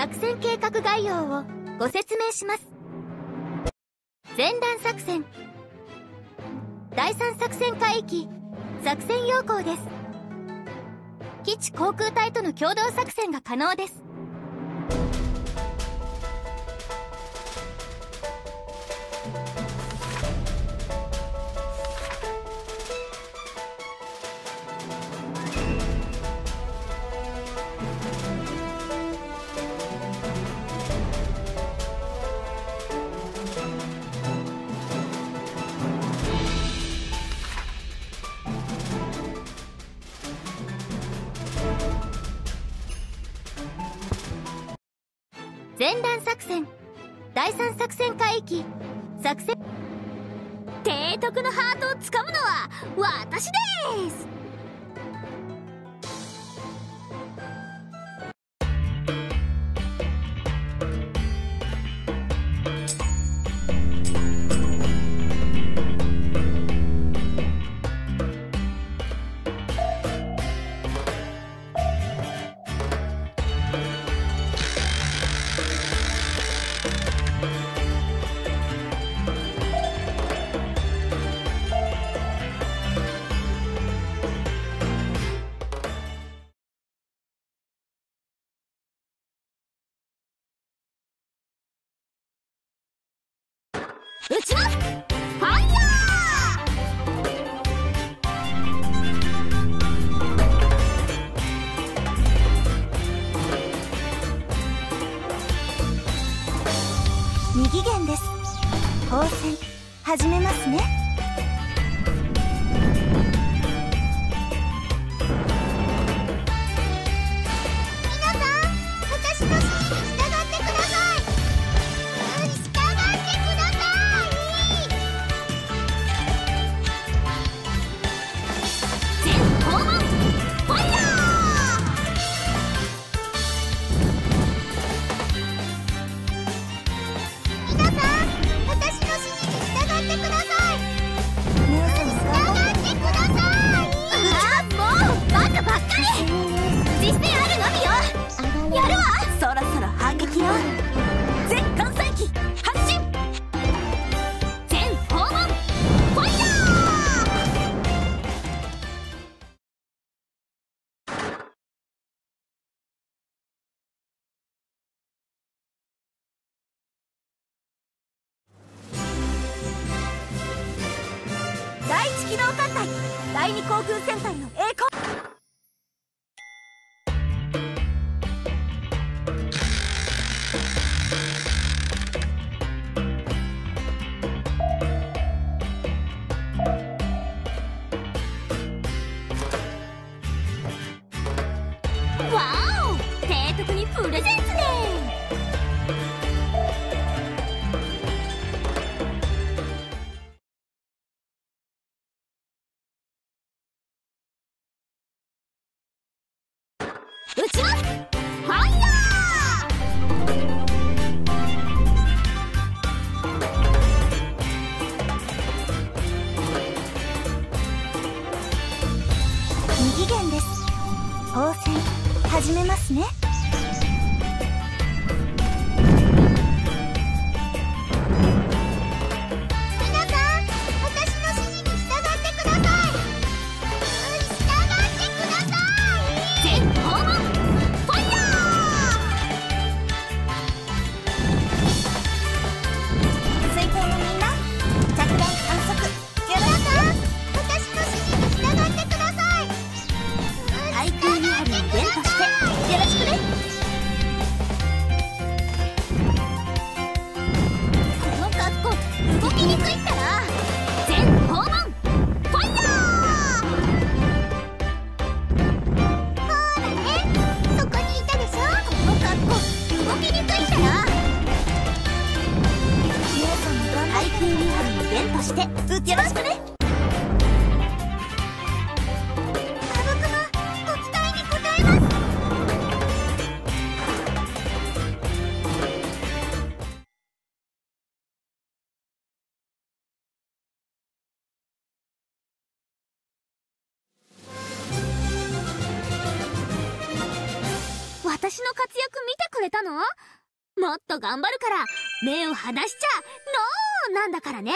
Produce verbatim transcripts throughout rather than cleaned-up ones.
作戦計画概要をご説明します。前段作戦。だいさん作戦海域作戦要項です。基地航空隊との共同作戦が可能です。前段作戦。だいさん作戦海域作戦。提督のハートをつかむのは私です。撃ちます。ファイヤー。右舷です。砲戦始めますね。皆さん、私の指示に従ってください。第一機動艦隊第二航空戦隊の栄光。わお、提督にプレゼンツね。撃ちます。ファイヤー。右舷です。砲戦始めますね。皆さん、私の指示に従ってください。従ってください。全訪問ファイヤー。水筒のみんな、着弾観測よろしく。私の指示に従ってください。対空ミサイルに連発してよろしくね。 私の活躍見てくれたの？もっと頑張るから目を離しちゃノーなんだからね。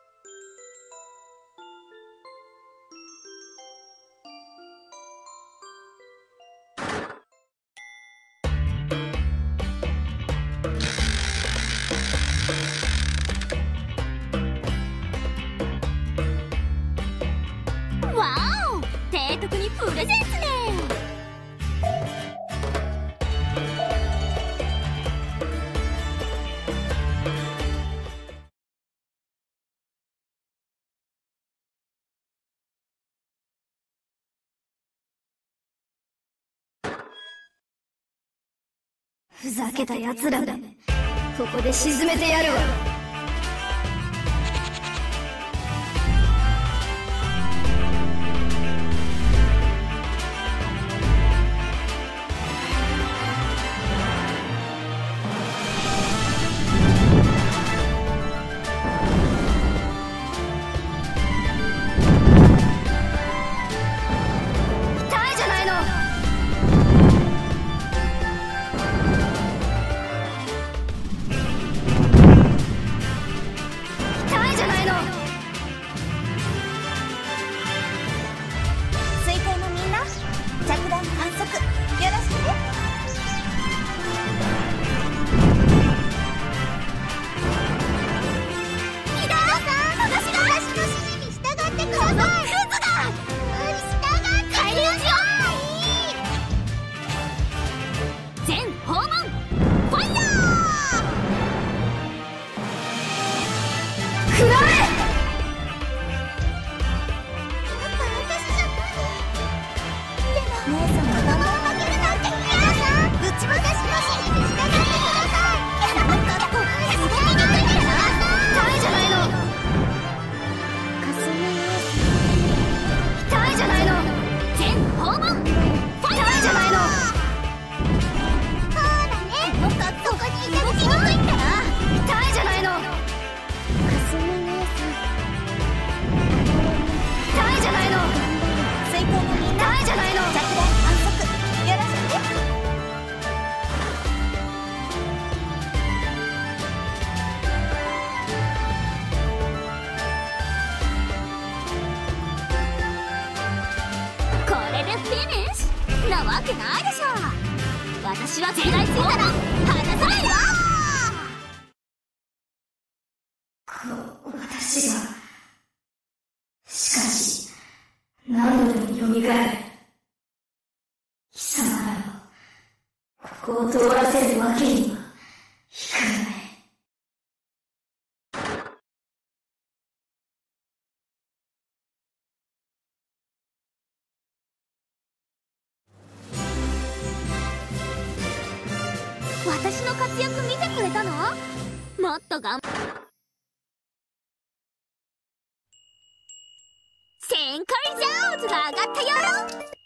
わお、提督にプレゼンツね。 ふざけた奴らめ、ここで沈めてやるわ。 なわけないでしょ。私は世代ついたら離さないわ。 こう、私がしかし何度でも蘇る。貴様らをここを通らせるわけにはいかない。 私の活躍見てくれたの？もっと頑張旋回ジャーズが上がったよ。